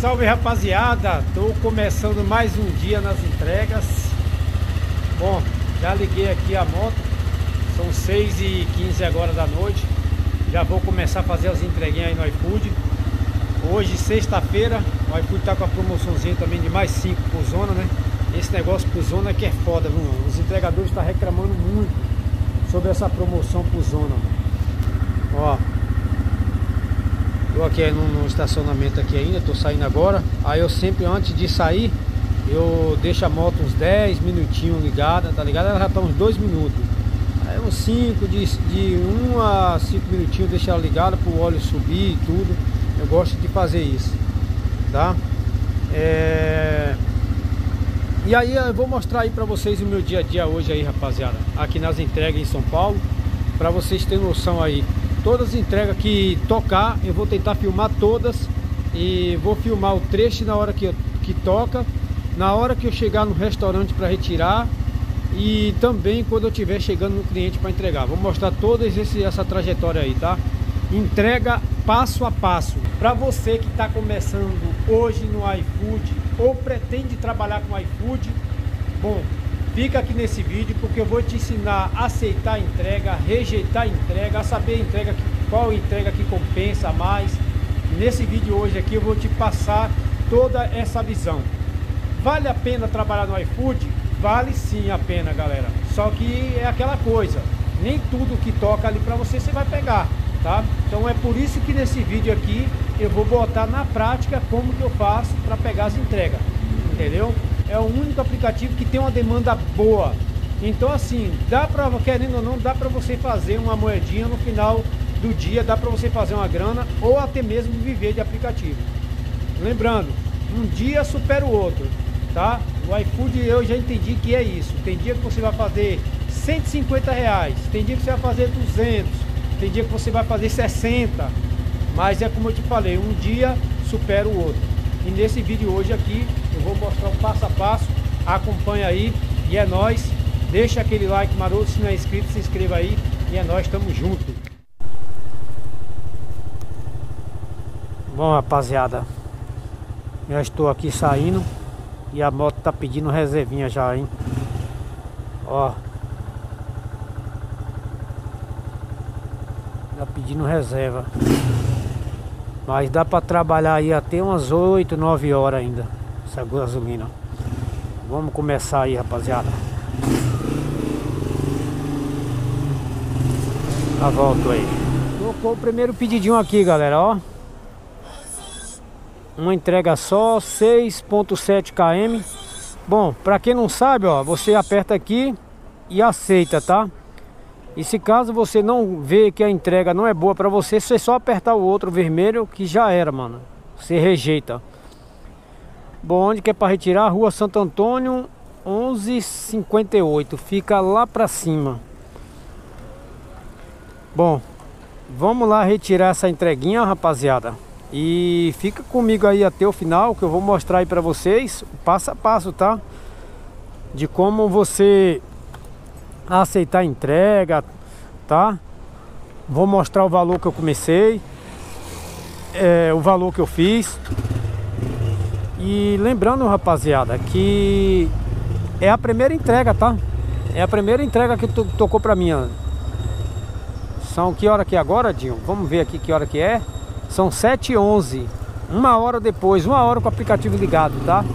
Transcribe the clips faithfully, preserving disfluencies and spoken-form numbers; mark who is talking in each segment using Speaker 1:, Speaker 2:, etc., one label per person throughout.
Speaker 1: salve rapaziada, tô começando mais um dia nas entregas. Bom, já liguei aqui a moto, são seis e quinze agora da noite. Já vou começar a fazer as entreguinhas aí no iFood. Hoje, sexta-feira, o iFood tá com a promoçãozinha também de mais cinco por zona, né? Esse negócio por zona que é foda, viu? Os entregadores estão reclamando muito sobre essa promoção por zona. Ó, tô aqui no, no estacionamento aqui ainda, tô saindo agora. Aí eu sempre, antes de sair, eu deixo a moto uns dez minutinhos ligada, tá ligado? Ela já tá uns dois minutos. Aí uns cinco, de, de um a cinco minutinhos, deixo ela ligada pro óleo subir e tudo. Eu gosto de fazer isso, tá? É... E aí eu vou mostrar aí pra vocês o meu dia a dia hoje aí, rapaziada, aqui nas entregas em São Paulo, pra vocês terem noção aí. Todas as entregas que tocar, eu vou tentar filmar todas. E vou filmar o trecho na hora que, eu, que toca, na hora que eu chegar no restaurante para retirar, e também quando eu estiver chegando no cliente para entregar. Vou mostrar toda essa trajetória aí, tá? Entrega passo a passo. Para você que está começando hoje no iFood ou pretende trabalhar com iFood, bom, fica aqui nesse vídeo porque eu vou te ensinar a aceitar a entrega, rejeitar a entrega, a saber a entrega, qual entrega que compensa mais. Nesse vídeo hoje aqui eu vou te passar toda essa visão. Vale a pena trabalhar no iFood? Vale sim a pena, galera. Só que é aquela coisa, nem tudo que toca ali para você, você vai pegar, tá? Então é por isso que nesse vídeo aqui eu vou botar na prática como que eu faço para pegar as entregas, entendeu? É o único aplicativo que tem uma demanda boa. Então assim, dá para, querendo ou não, dá para você fazer uma moedinha no final do dia, dá para você fazer uma grana ou até mesmo viver de aplicativo. Lembrando, um dia supera o outro, tá? O iFood eu já entendi que é isso. Tem dia que você vai fazer cento e cinquenta reais, tem dia que você vai fazer duzentos, tem dia que você vai fazer sessenta, mas é como eu te falei, um dia supera o outro. E nesse vídeo hoje aqui eu vou mostrar o passo a passo. Acompanha aí e é nóis. Deixa aquele like maroto, se não é inscrito, se inscreva aí e é nóis, tamo junto. Bom, rapaziada, já estou aqui saindo e a moto tá pedindo reservinha já, hein? Ó, tá pedindo reserva, mas dá pra trabalhar aí até umas oito, nove horas ainda essa gasolina. Vamos começar aí, rapaziada. Já volto aí. Colocou o primeiro pedidinho aqui, galera, ó. Uma entrega só, seis ponto sete quilômetros. Bom, pra quem não sabe, ó, você aperta aqui e aceita, tá? E se caso você não vê que a entrega não é boa pra você, você só apertar o outro vermelho que já era, mano. Você rejeita. Bom, onde que é pra retirar? Rua Santo Antônio, onze cinquenta e oito. Fica lá pra cima. Bom, vamos lá retirar essa entreguinha, rapaziada. E fica comigo aí até o final, que eu vou mostrar aí pra vocês o passo a passo, tá? De como você aceitar a entrega, tá? Vou mostrar o valor que eu comecei, é, o valor que eu fiz. E lembrando, rapaziada, que é a primeira entrega, tá? É a primeira entrega que to tocou pra mim, ó. São que hora que é agora, Dinho? Vamos ver aqui que hora que é. São sete e onze, uma hora depois, uma hora com o aplicativo ligado, tá?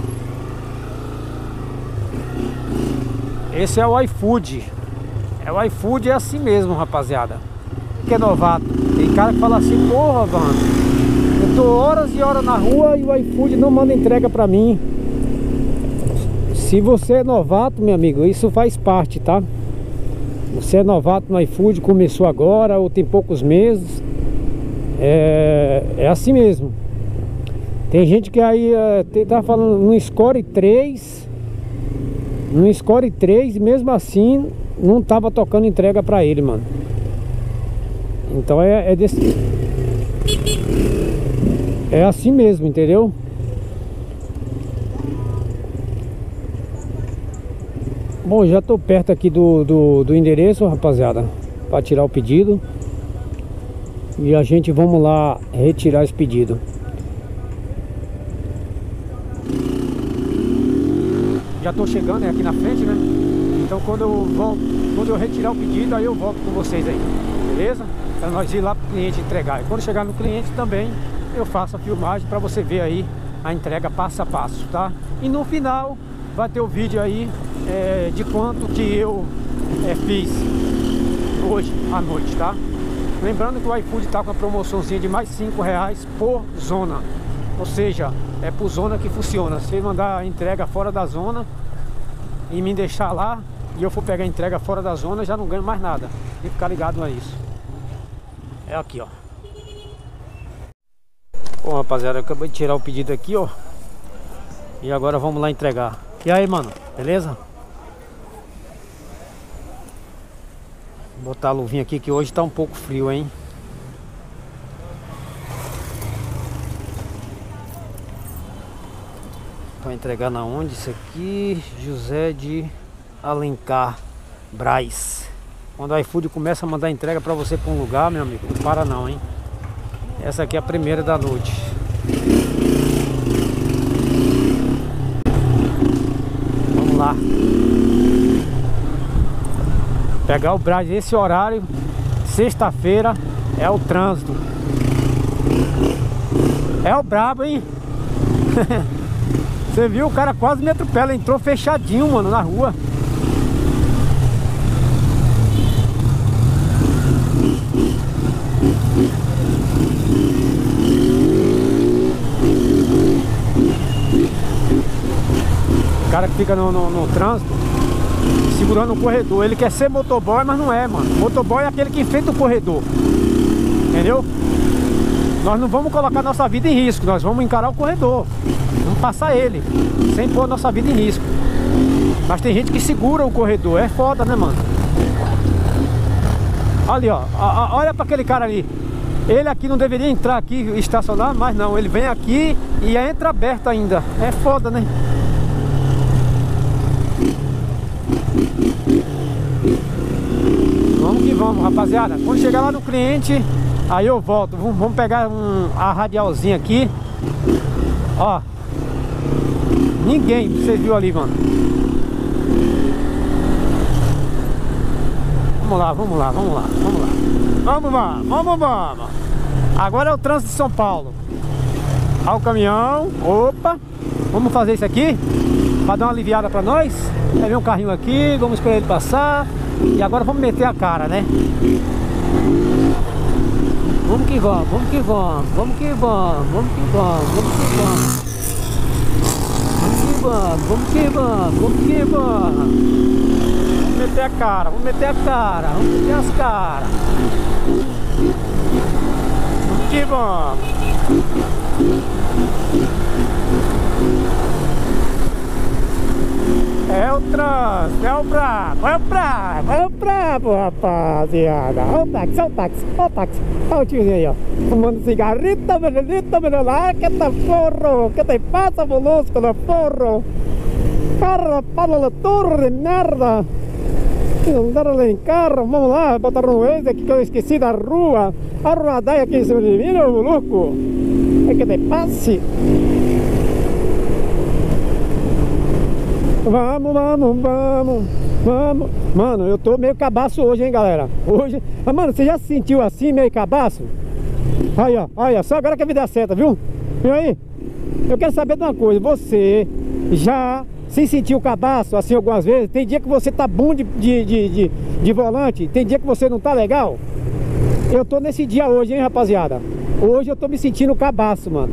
Speaker 1: Esse é o iFood. É o iFood, é assim mesmo, rapaziada. Que é novato. Tem cara que fala assim, porra, mano, eu tô horas e horas na rua e o iFood não manda entrega pra mim. Se você é novato, meu amigo, isso faz parte, tá? Você é novato no iFood, começou agora ou tem poucos meses. É, é assim mesmo. Tem gente que aí é, tá falando no Score três, no Score três, e mesmo assim não tava tocando entrega pra ele, mano. Então é, é desse, é assim mesmo, entendeu? Bom, já tô perto aqui do, do, do endereço, rapaziada, para tirar o pedido. E a gente vamos lá retirar esse pedido. já tô chegando, é aqui na frente, né? Então quando eu volto, quando eu retirar o pedido, aí eu volto com vocês aí, beleza? Pra nós ir lá pro cliente entregar. E quando chegar no cliente também, eu faço a filmagem pra você ver aí a entrega passo a passo, tá? E no final vai ter o vídeo aí é, de quanto que eu é, fiz hoje à noite, tá? Lembrando que o iFood tá com uma promoçãozinha de mais cinco reais por zona. Ou seja, é por zona que funciona. Se mandar a entrega fora da zona e me deixar lá, e eu for pegar a entrega fora da zona, já não ganho mais nada. Tem que ficar ligado a isso. É aqui, ó. Bom, rapaziada, eu acabei de tirar o pedido aqui, ó. E agora vamos lá entregar. E aí, mano, beleza? Vou botar a luvinha aqui que hoje tá um pouco frio, hein? Para entregar na onde? Isso aqui, José de Alencar Braz. Quando o iFood começa a mandar entrega para você para um lugar, meu amigo, não para não, hein? Essa aqui é a primeira da noite. Vamos lá. Pegar o Braz esse horário, sexta-feira, é o trânsito. É o brabo, hein? Você viu? O cara quase me atropela, entrou fechadinho, mano, na rua. O cara que fica no, no, no trânsito, segurando o corredor. Ele quer ser motoboy, mas não é, mano. Motoboy é aquele que enfrenta o corredor. Entendeu? Nós não vamos colocar nossa vida em risco. Nós vamos encarar o corredor. Vamos passar ele, sem pôr nossa vida em risco. Mas tem gente que segura o corredor. É foda, né, mano? Ali, ó. Olha pra aquele cara ali. Ele aqui não deveria entrar aqui e estacionar, mas não. Ele vem aqui e entra aberto ainda. É foda, né? Vamos que vamos, rapaziada. Quando chegar lá no cliente, aí eu volto. Vamos pegar um, a radialzinha aqui. Ó. Ninguém, você viu ali, mano. Vamos lá, vamos lá, vamos lá, vamos lá. Vamos lá, vamos, vamos. Agora é o trânsito de São Paulo. Olha o caminhão. Opa. Vamos fazer isso aqui pra dar uma aliviada pra nós. Aí vem um carrinho aqui, vamos esperar ele passar. E agora vamos meter a cara, né? Vamos que vamos, vamos que vamos, vamos que vamos, vamos que vamos, vamos que vamos. Vamos que vamos, vamos que vamos. Vamos meter a cara, vamos meter a cara, vamos meter as caras. Vamos que vamos. É o trânsito, é o brabo, é o brabo, é o brabo, rapaziada. Olha o táxi, olha o táxi, olha o táxi. Olha o tiozinho aí, ó. Fumando cigarrito, menelito, menelá. Que tá forro, que te passa, molusco, no forro. Carro, para la torre, merda. Andar ali em carro, vamos lá, botar no Waze aqui que eu esqueci da rua. A ruadaia aqui em cima de mim, meu maluco. É que te passe. Vamos, vamos, vamos, vamos. Mano, eu tô meio cabaço hoje, hein, galera. Hoje, ah, mano, você já se sentiu assim, meio cabaço? Olha, olha, só agora que a vida é certa, viu? Viu aí? Eu quero saber de uma coisa. Você já se sentiu cabaço assim algumas vezes? Tem dia que você tá bom de, de, de, de, de volante, tem dia que você não tá legal. Eu tô nesse dia hoje, hein, rapaziada. Hoje eu tô me sentindo cabaço, mano.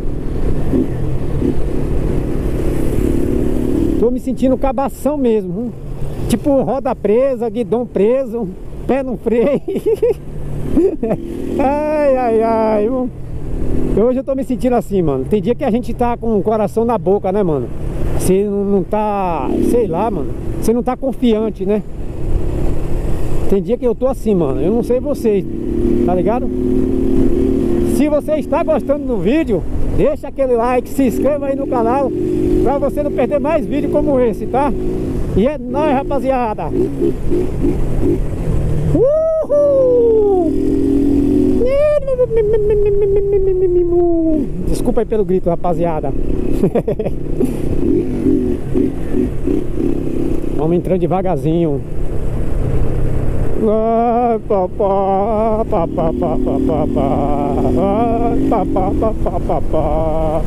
Speaker 1: Tô me sentindo cabação mesmo, hein? Tipo roda presa, guidão preso, pé no freio. Ai, ai, ai. Hoje eu tô me sentindo assim, mano. Tem dia que a gente tá com o coração na boca, né, mano? Você não tá, sei lá, mano. Você não tá confiante, né? Tem dia que eu tô assim, mano. Eu não sei vocês, tá ligado? Se você está gostando do vídeo, deixa aquele like, se inscreva aí no canal pra você não perder mais vídeo como esse, tá? E é nóis, rapaziada! Uhul! Desculpa. Desculpa aí pelo grito, rapaziada. Vamos entrando devagarzinho. Ah, papá, papá, papá, papá, papá, papá, papá.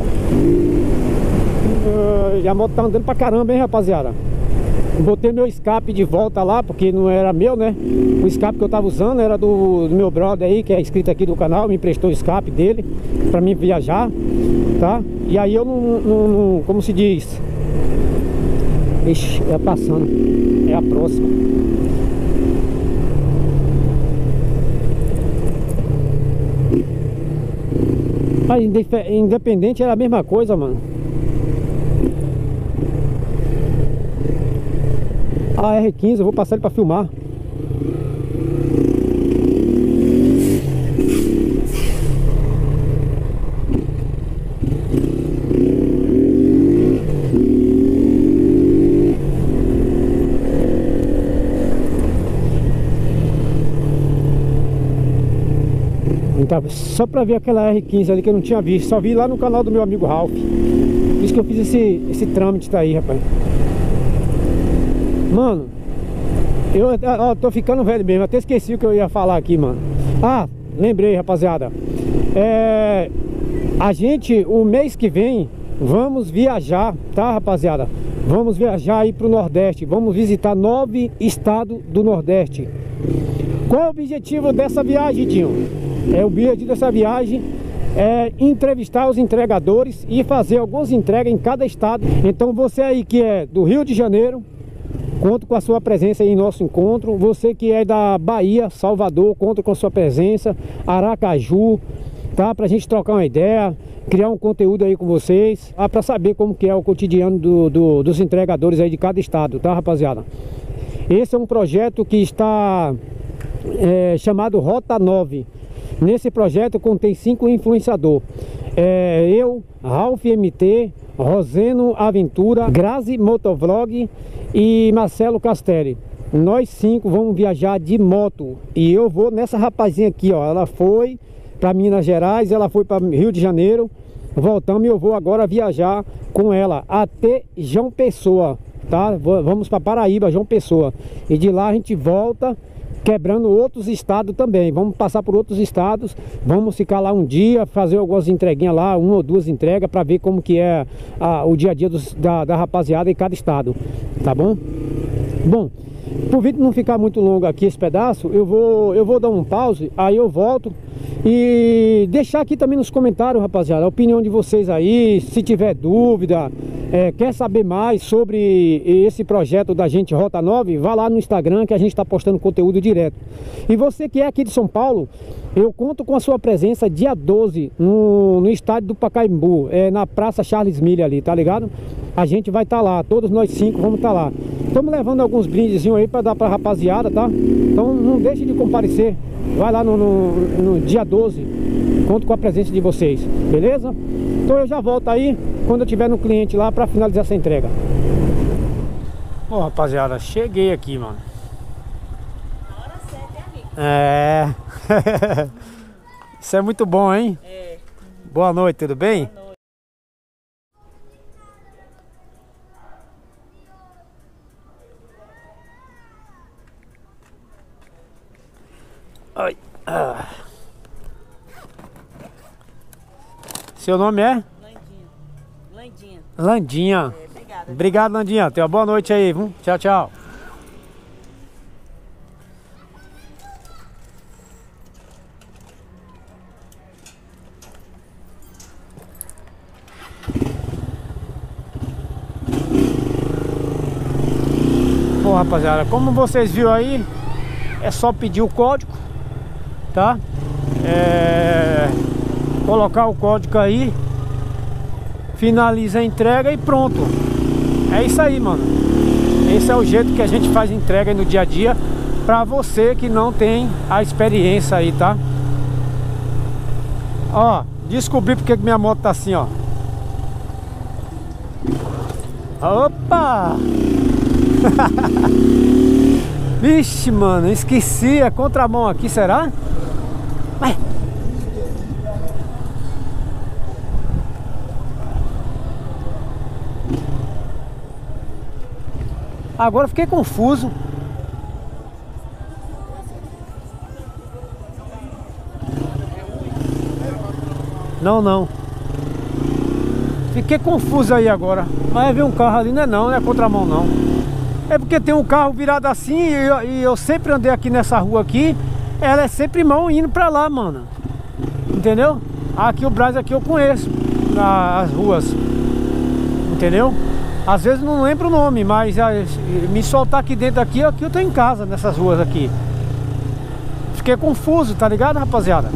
Speaker 1: E a moto tá andando pra caramba, hein, rapaziada. Botei meu escape de volta lá, porque não era meu, né? O escape que eu tava usando era do, do meu brother aí, que é inscrito aqui do canal. Me emprestou o escape dele pra mim viajar, tá? E aí eu não, não, não como se diz? Ixi, é passando. É a próxima. Mas independente era a mesma coisa, mano. A R quinze, eu vou passar ele pra filmar. Só pra ver aquela R quinze ali que eu não tinha visto. Só vi lá no canal do meu amigo Ralph. Por isso que eu fiz esse, esse trâmite tá aí, rapaz. Mano, eu ó, tô ficando velho mesmo. Até esqueci o que eu ia falar aqui, mano. Ah, lembrei, rapaziada. É, a gente, o mês que vem, vamos viajar, tá, rapaziada? Vamos viajar aí pro Nordeste. Vamos visitar nove estados do Nordeste. Qual é o objetivo dessa viagem, Dinho? É, o objetivo dessa viagem é entrevistar os entregadores e fazer algumas entregas em cada estado. Então você aí que é do Rio de Janeiro, conto com a sua presença aí em nosso encontro. Você que é da Bahia, Salvador, conto com a sua presença. Aracaju, tá? Pra gente trocar uma ideia, criar um conteúdo aí com vocês, tá? Pra saber como que é o cotidiano do, do, dos entregadores aí de cada estado, tá, rapaziada? Esse é um projeto que está é, chamado Rota nove. Nesse projeto contém cinco influenciadores. É, eu, Ralph M T, Roseno Aventura, Grazi Motovlog e Marcelo Castelli. Nós cinco vamos viajar de moto. E eu vou nessa rapazinha aqui, ó. Ela foi para Minas Gerais, ela foi para Rio de Janeiro. Voltamos e eu vou agora viajar com ela até João Pessoa, tá? Vamos para Paraíba, João Pessoa. E de lá a gente volta quebrando outros estados também. Vamos passar por outros estados, vamos ficar lá um dia, fazer algumas entreguinhas lá, uma ou duas entregas, para ver como que é a, o dia a dia dos, da, da rapaziada em cada estado, tá bom? Bom, pro vídeo não ficar muito longo aqui esse pedaço, eu vou, eu vou dar um pause, aí eu volto e deixar aqui também nos comentários, rapaziada, a opinião de vocês aí. Se tiver dúvida, é, quer saber mais sobre esse projeto da gente Rota nove, vá lá no Instagram que a gente está postando conteúdo direto. E você que é aqui de São Paulo, eu conto com a sua presença dia doze no, no estádio do Pacaembu, é, na Praça Charles Miller ali, tá ligado? A gente vai estar tá lá, todos nós cinco vamos estar tá lá. Estamos levando alguns brindezinhos aí para dar pra rapaziada, tá? Então não deixe de comparecer. Vai lá no, no, no dia doze, conto com a presença de vocês, beleza? Então eu já volto aí quando eu tiver no cliente lá para finalizar essa entrega. Bom, rapaziada, cheguei aqui, mano.
Speaker 2: Na hora certa, hein, amigo?
Speaker 1: É. Isso é muito bom, hein?
Speaker 2: É.
Speaker 1: Boa noite, tudo bem?
Speaker 2: Boa noite.
Speaker 1: Ai. Ah. Seu nome é?
Speaker 2: Landinha. Landinha.
Speaker 1: Landinha.
Speaker 2: É, obrigada.
Speaker 1: Obrigado, Landinha. Tenha uma boa noite aí, viu? Tchau, tchau. Bom, rapaziada, como vocês viram aí, é só pedir o código, tá? É... Colocar o código aí, finaliza a entrega e pronto. É isso aí, mano. Esse é o jeito que a gente faz entrega aí no dia a dia, pra você que não tem a experiência aí, tá? Ó, descobri porque que minha moto tá assim, ó. Opa! Vixe, mano, esqueci a contramão aqui, será? Vai. Agora eu fiquei confuso. Não, não. Fiquei confuso aí agora. Mas veio um carro ali, não é não, não é contramão não. É porque tem um carro virado assim e eu, e eu sempre andei aqui nessa rua aqui. Ela é sempre mão indo pra lá, mano. Entendeu? Aqui o Brás aqui eu conheço as ruas. Entendeu? Às vezes não lembro o nome, mas me soltar aqui dentro aqui, aqui eu tô em casa, nessas ruas aqui. Fiquei confuso, tá ligado, rapaziada?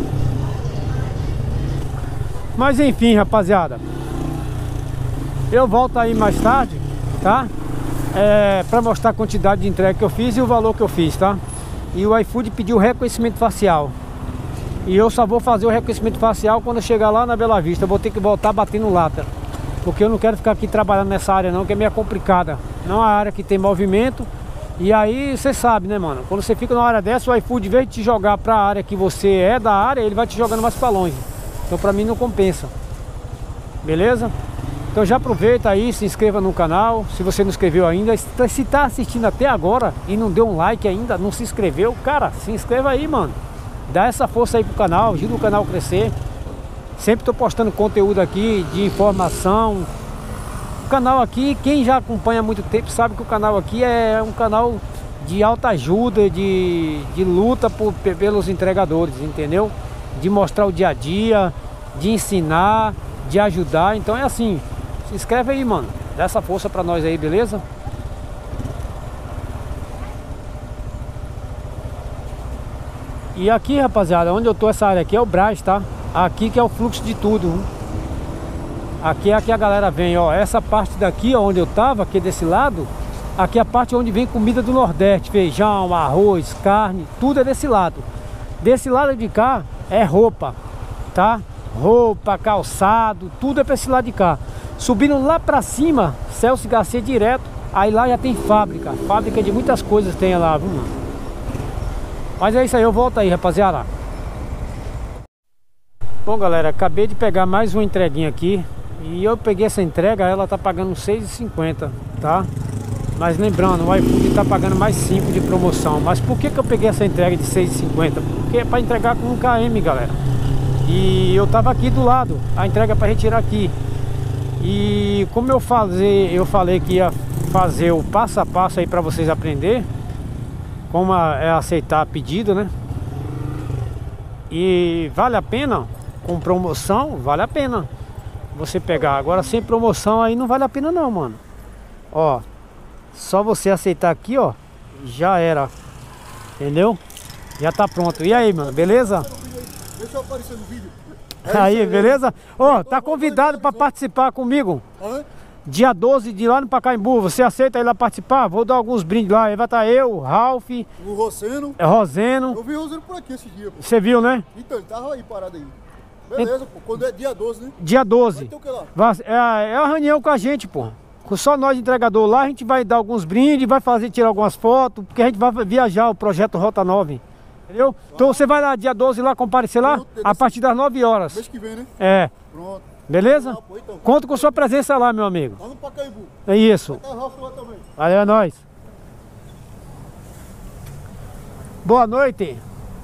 Speaker 1: Mas enfim, rapaziada, eu volto aí mais tarde, tá? É, pra mostrar a quantidade de entrega que eu fiz e o valor que eu fiz, tá? E o iFood pediu reconhecimento facial. E eu só vou fazer o reconhecimento facial quando eu chegar lá na Bela Vista. Eu vou ter que voltar batendo lata, porque eu não quero ficar aqui trabalhando nessa área não, que é meio complicada. Não é uma área que tem movimento. E aí você sabe, né, mano? Quando você fica numa área dessa, o iFood, em vez de te jogar pra área que você é da área, ele vai te jogando mais pra longe. Então pra mim não compensa. Beleza? Então já aproveita aí, se inscreva no canal. Se você não inscreveu ainda, se tá assistindo até agora e não deu um like ainda, não se inscreveu, cara, se inscreva aí, mano. Dá essa força aí pro canal, ajuda o canal a crescer. Sempre tô postando conteúdo aqui de informação. O canal aqui, quem já acompanha há muito tempo sabe que o canal aqui é um canal de alta ajuda, de, de luta por, pelos entregadores, entendeu? De mostrar o dia a dia, de ensinar, de ajudar. Então é assim, se inscreve aí, mano. Dá essa força pra nós aí, beleza? E aqui, rapaziada, onde eu tô, essa área aqui é o Brás, tá? Aqui que é o fluxo de tudo, hein? Aqui é que a galera vem, ó. Essa parte daqui, ó, onde eu tava, aqui desse lado, aqui é a parte onde vem comida do Nordeste. Feijão, arroz, carne, tudo é desse lado. Desse lado de cá é roupa, tá? Roupa, calçado, tudo é pra esse lado de cá. Subindo lá pra cima, Celso Garcia direto, aí lá já tem fábrica. Fábrica de muitas coisas tem lá, viu, mano? Mas é isso aí, eu volto aí, rapaziada. Bom, galera, acabei de pegar mais uma entreguinha aqui. E eu peguei essa entrega, ela tá pagando seis reais e cinquenta centavos, tá? Mas lembrando, o iFood tá pagando mais cinco de promoção. Mas por que que eu peguei essa entrega de seis reais e cinquenta centavos? Porque é pra entregar com um quilômetro, galera. E eu tava aqui do lado, a entrega é pra retirar aqui. E como eu falei, eu falei que ia fazer o passo a passo aí pra vocês aprender como é aceitar pedido, né? E vale a pena, com promoção, vale a pena você pegar. Agora sem promoção aí não vale a pena não, mano. Ó, só você aceitar aqui, ó, já era. Entendeu? Já tá pronto. E aí, mano, beleza?
Speaker 3: Deixa eu aparecer no vídeo.
Speaker 1: Aí, beleza? Ó, tá convidado pra participar comigo. Dia doze de lá no Pacaembu. Você aceita ir lá participar? Vou dar alguns brindes lá. Aí vai estar eu, Ralph,
Speaker 3: o Roseno.
Speaker 1: É Roseno.
Speaker 3: Eu vi o Roseno por aqui esse dia.
Speaker 1: Você viu, né?
Speaker 3: Então, ele tava aí parado aí. Beleza, pô. Quando é dia doze, né?
Speaker 1: Dia doze.
Speaker 3: Vai ter o que lá?
Speaker 1: Vai, é, é a reunião com a gente, pô. Com só nós entregador lá, a gente vai dar alguns brindes, vai fazer, tirar algumas fotos, porque a gente vai viajar o projeto Rota nove. Entendeu? Vai. Então você vai lá dia doze lá, comparecer lá, pronto, a partir das nove horas.
Speaker 3: Mês que vem, né?
Speaker 1: É.
Speaker 3: Pronto.
Speaker 1: Beleza?
Speaker 3: Ah, pô, então.
Speaker 1: Conto com sua presença lá, meu amigo.
Speaker 3: Lá no Pacaembu.
Speaker 1: É isso.
Speaker 3: Vai estar o Ralf lá também.
Speaker 1: Valeu, é nóis. Boa noite.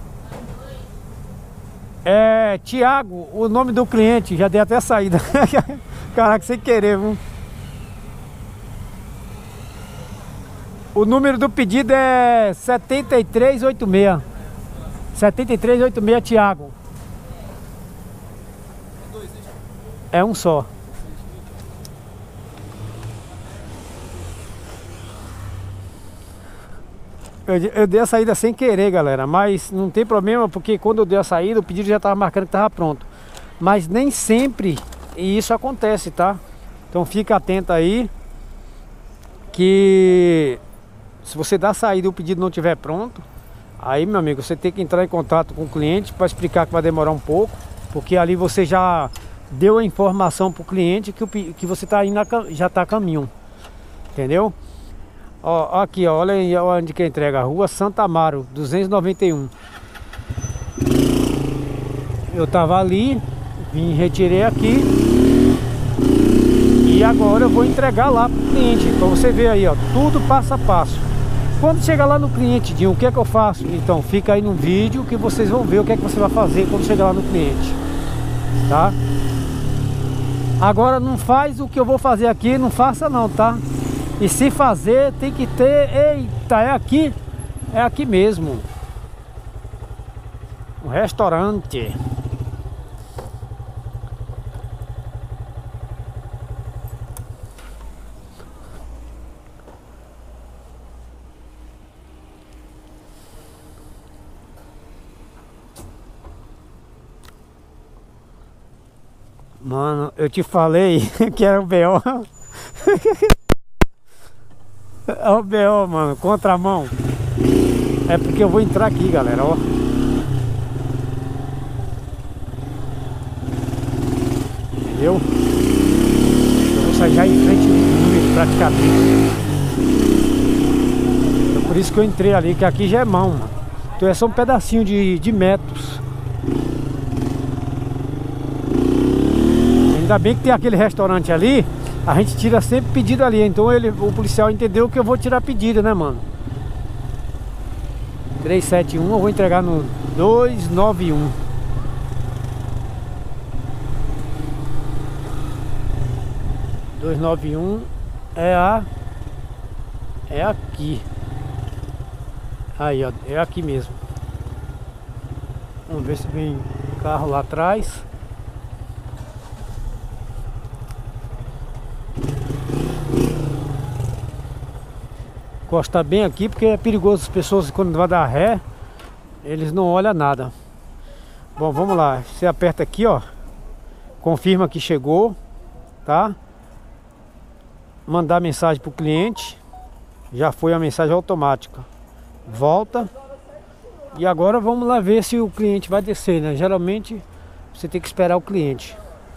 Speaker 1: É, Tiago, o nome do cliente, já dei até a saída. Caraca, sem querer, viu? O número do pedido é setenta e três oitenta e seis. setenta e três oitenta e seis, Tiago. É um só. Eu, eu dei a saída sem querer, galera, mas não tem problema, porque quando eu dei a saída, o pedido já estava marcando que estava pronto. Mas nem sempre isso acontece, tá? Então fica atento aí, que se você dá a saída e o pedido não estiver pronto, aí, meu amigo, você tem que entrar em contato com o cliente para explicar que vai demorar um pouco, porque ali você já deu a informação para o cliente que, o, que você tá indo a, já está a caminho, entendeu? Ó, aqui, ó, olha aí onde que entrega, Rua Santa Amaro, duzentos e noventa e um. Eu tava ali, vim, retirei aqui. E agora eu vou entregar lá pro cliente. Pra você ver aí, ó, tudo passo a passo. Quando chegar lá no cliente, Dinho, o que é que eu faço? Então fica aí no vídeo que vocês vão ver o que é que você vai fazer quando chegar lá no cliente, tá? Agora não faz o que eu vou fazer aqui, não faça não, tá? E se fazer, tem que ter... Eita, é aqui, é aqui mesmo. Um restaurante. Mano, eu te falei que era o B O. É o B O, mano, contramão. É porque eu vou entrar aqui, galera, ó. Entendeu? Eu vou sair já em frente do praticamente. É por isso que eu entrei ali, que aqui já é mão, mano. Então é só um pedacinho de, de metros. Ainda bem que tem aquele restaurante ali, a gente tira sempre pedido ali. Então ele, o policial entendeu que eu vou tirar pedido, né, mano? trezentos e setenta e um eu vou entregar no duzentos e noventa e um. duzentos e noventa e um é a... É aqui. Aí, ó, é aqui mesmo. Vamos ver se vem carro lá atrás. Encostar bem aqui porque é perigoso. As pessoas quando vai dar ré, eles não olham nada. Bom, vamos lá. Você aperta aqui, ó. Confirma que chegou, tá? Mandar mensagem pro cliente. Já foi a mensagem automática. Volta. E agora vamos lá ver se o cliente vai descer, né? Geralmente você tem que esperar o cliente.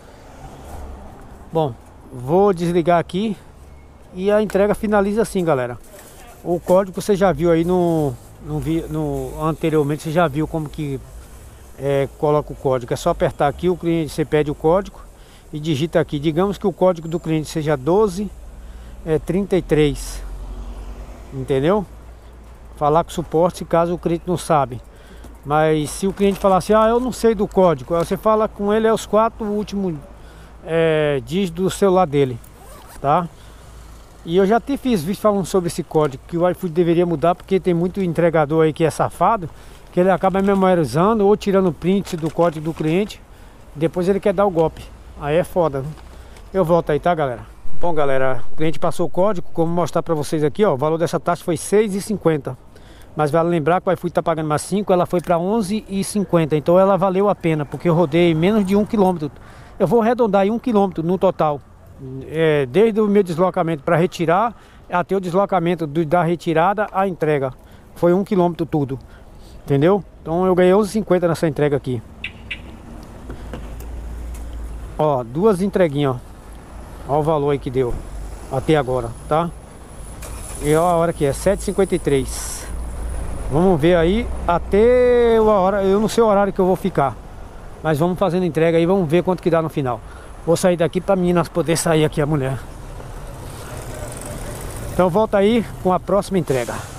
Speaker 1: Bom, vou desligar aqui. E a entrega finaliza assim, galera. O código você já viu aí no, no, no anteriormente, você já viu como que é, coloca o código. É só apertar aqui, o cliente, você pede o código e digita aqui. Digamos que o código do cliente seja doze trinta e três. Entendeu? Falar com o suporte caso o cliente não sabe. Mas se o cliente falar assim, ah, eu não sei do código, aí você fala com ele é os quatro últimos é, dígitos do celular dele, tá? E eu já te fiz vídeo falando sobre esse código, que o iFood deveria mudar, porque tem muito entregador aí que é safado, que ele acaba memorizando ou tirando print do código do cliente, depois ele quer dar o golpe. Aí é foda, né? Eu volto aí, tá, galera? Bom, galera, o cliente passou o código, como mostrar pra vocês aqui, ó, o valor dessa taxa foi seis reais e cinquenta centavos. Mas vale lembrar que o iFood tá pagando mais cinco, ela foi para onze reais e cinquenta centavos, então ela valeu a pena, porque eu rodei menos de um quilômetro. Eu vou arredondar em um quilômetro no total. É, desde o meu deslocamento para retirar até o deslocamento do, da retirada à entrega foi um quilômetro tudo, entendeu? Então eu ganhei onze reais e cinquenta centavos nessa entrega aqui. Ó, duas entreguinhas, ó, ó o valor aí que deu até agora, tá? E ó a hora que é sete e cinquenta e três. Vamos ver aí até a hora, eu não sei o horário que eu vou ficar, mas vamos fazendo entrega aí, vamos ver quanto que dá no final. Vou sair daqui para meninas poder sair aqui a mulher. Então volta aí com a próxima entrega.